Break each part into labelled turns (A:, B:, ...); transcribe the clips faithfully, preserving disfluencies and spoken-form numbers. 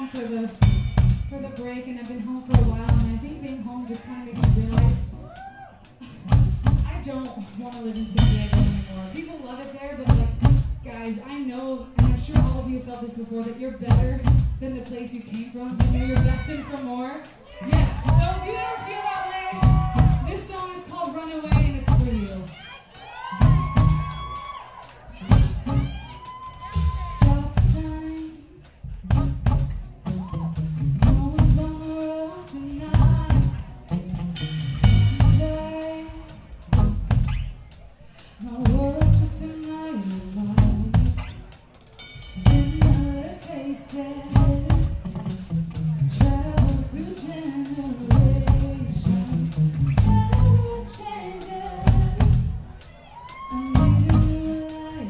A: home for the for the break, and I've been home for a while, and I think being home just kind of makes me realize I don't want to live in San Diego anymore. People love it there, but like, guys, I know, and I'm sure all of you have felt this before, that you're better than the place you came from. You know you're destined for more. Yes. So if you ever feel that way, this song is called Runaway, and it's for you. Stop signs. No one's on the road tonight. Today, my world's just a mile away. Similar faces. Travel through generations. Never changes. I'm leaving you like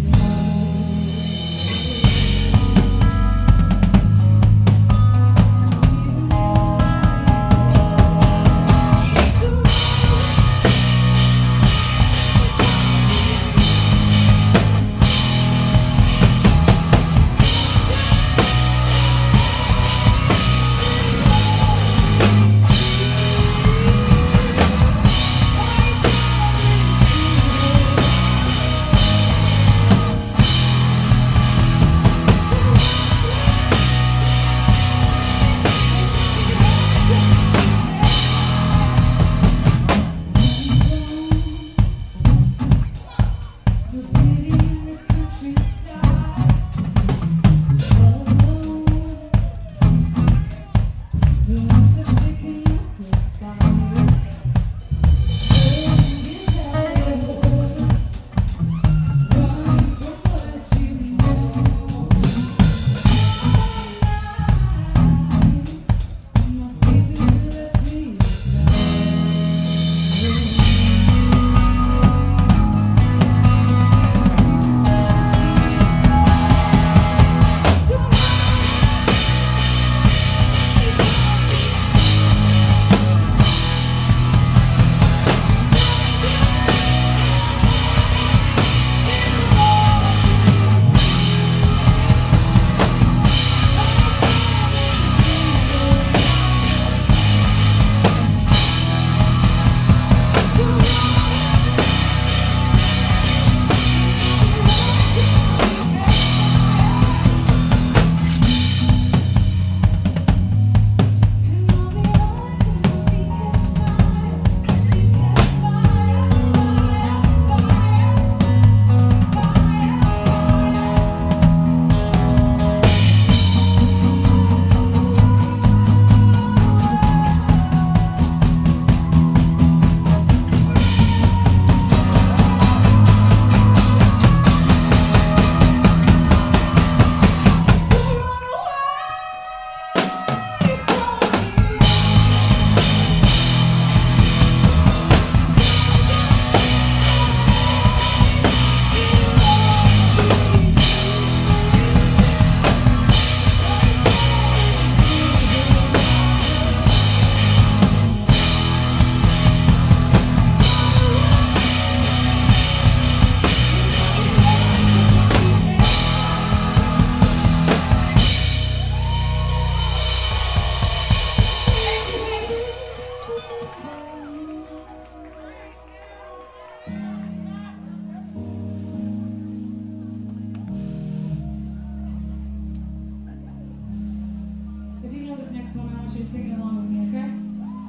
A: this next one, I want you to sing it along with me, okay?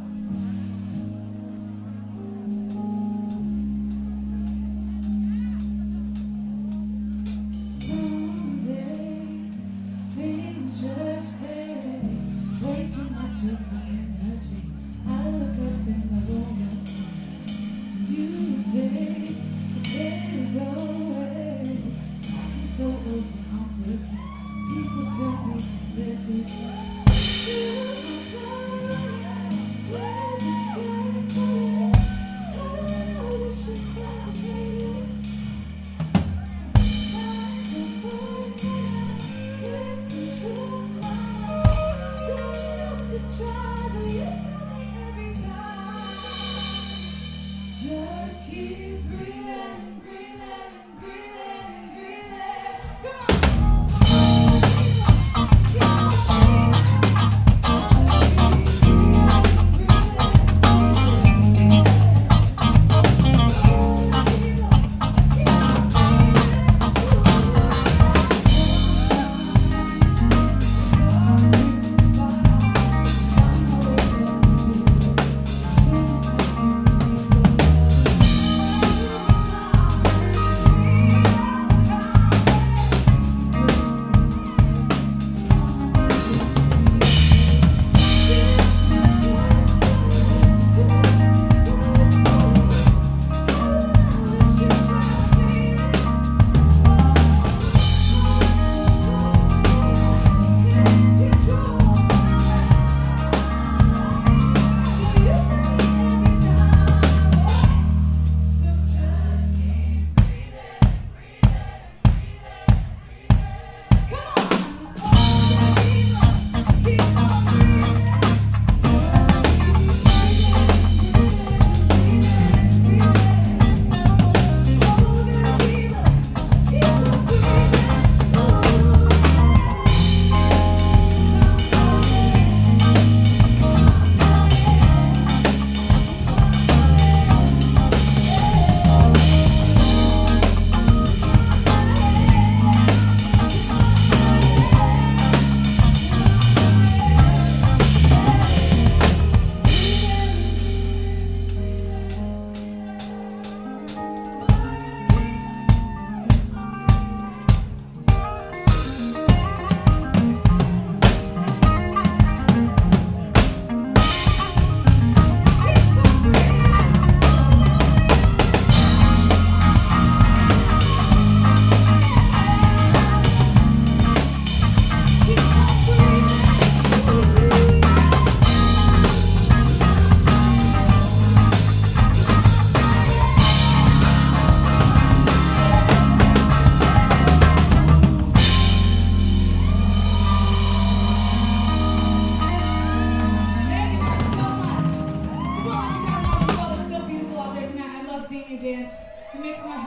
A: Some days, things just take way too much of my energy. I look up in the room and you take the days away. Acting so overcomplicated. People tell me to let it go. Try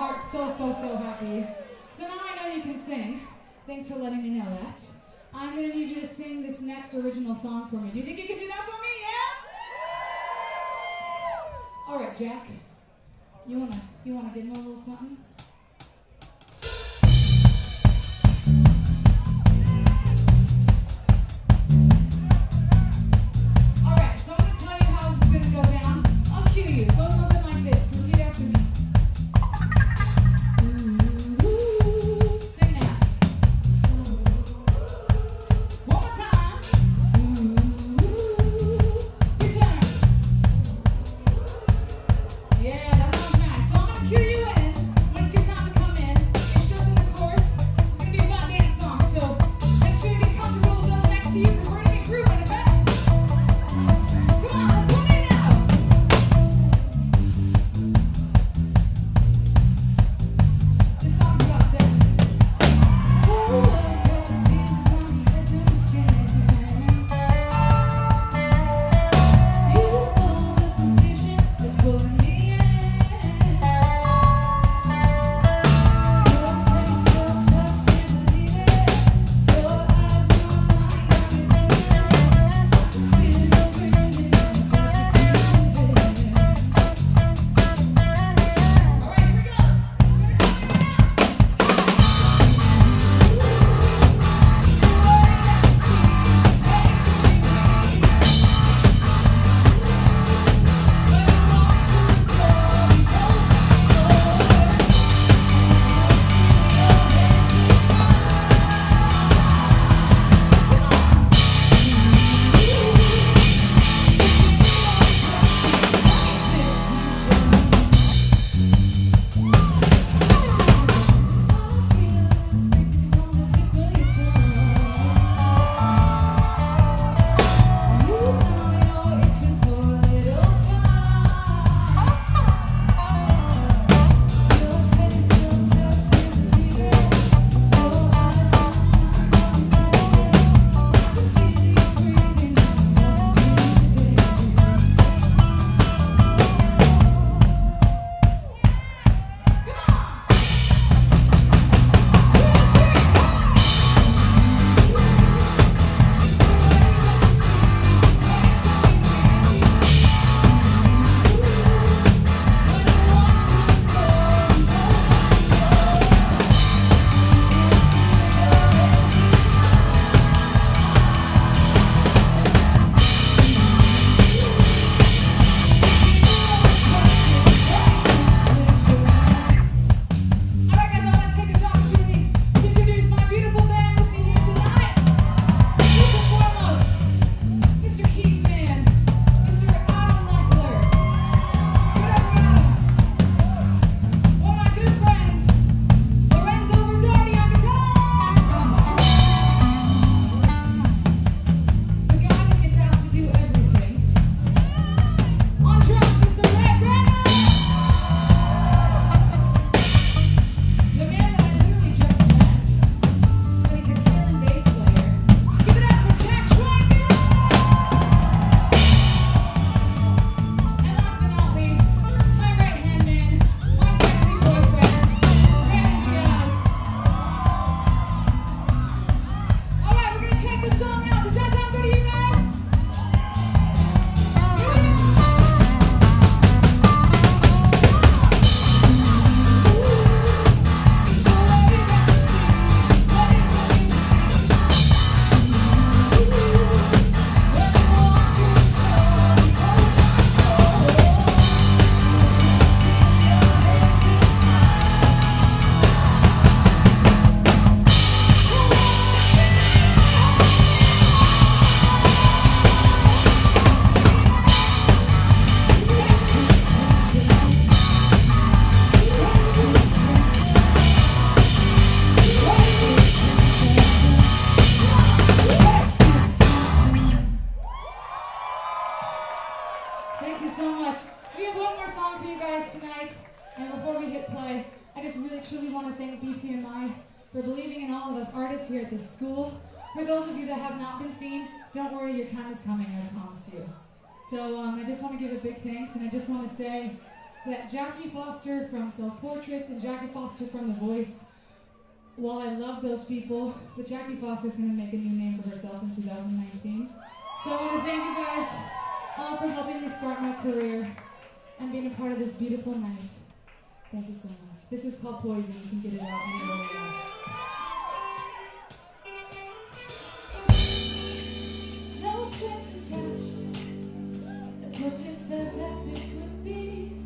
A: heart so, so, so happy. So now I know you can sing. Thanks for letting me know that. I'm going to need you to sing this next original song for me. Do you think you can do that for me? Yeah? All right, Jack. You want to you wanna give him a little something? All right, so I'm going to tell you how this is going to go down. I'll cue you. It goes something like this. Repeat after me. For believing in all of us artists here at this school. For those of you that have not been seen, don't worry, your time is coming, I promise you. So um, I just want to give a big thanks, and I just want to say that Jackie Foster from Self Portraits and Jackie Foster from The Voice, while I love those people, but Jackie Foster's going to make a new name for herself in two thousand nineteen. So I want to thank you guys all for helping me start my career and being a part of this beautiful night. Thank you so much. This is called Poison. You can get it out anywhere you want. No strings attached. That's what you said that this would be.